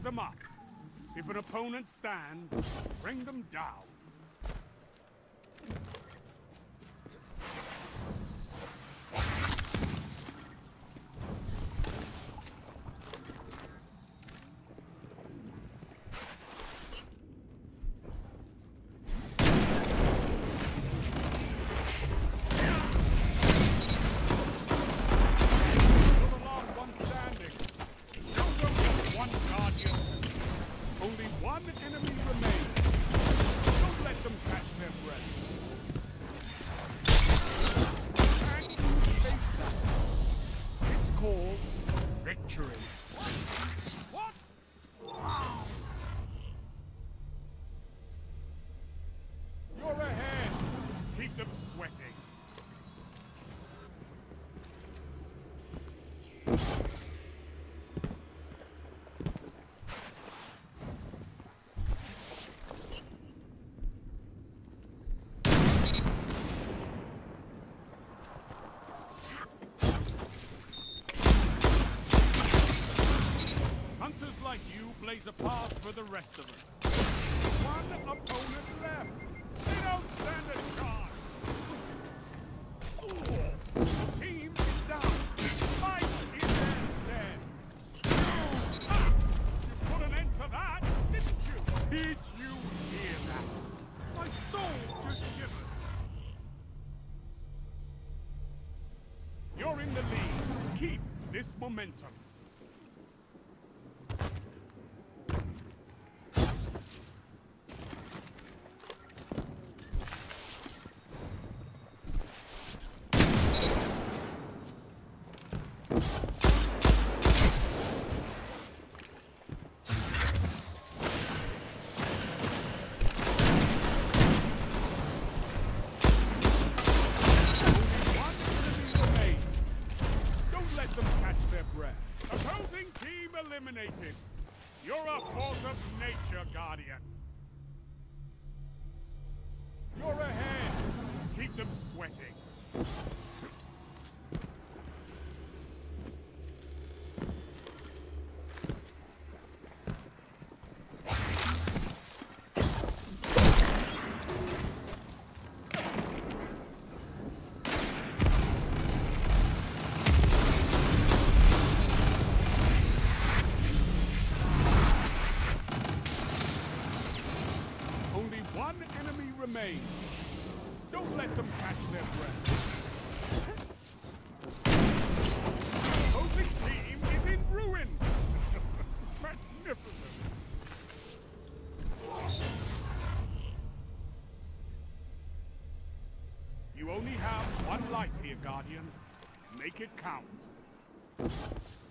them up. If an opponent stands, bring them down. One enemy remains. Don't let them catch their breath. And you face that. It's called victory. What? You're ahead. Keep them sweating. Hunters like you blaze a path for the rest of us. One opponent left. They don't stand a chance. Team is down. Fight is their stead. You put an end to that, didn't you? Did you hear that? My soul just shivered. You're in the lead. Keep this momentum. Opposing team eliminated. You're a force of nature, Guardian. You're ahead. Keep them sweating. Only one enemy remains. Don't let them catch their breath. The opposing team is in ruin. Magnificent. You only have one life here, Guardian. Make it count.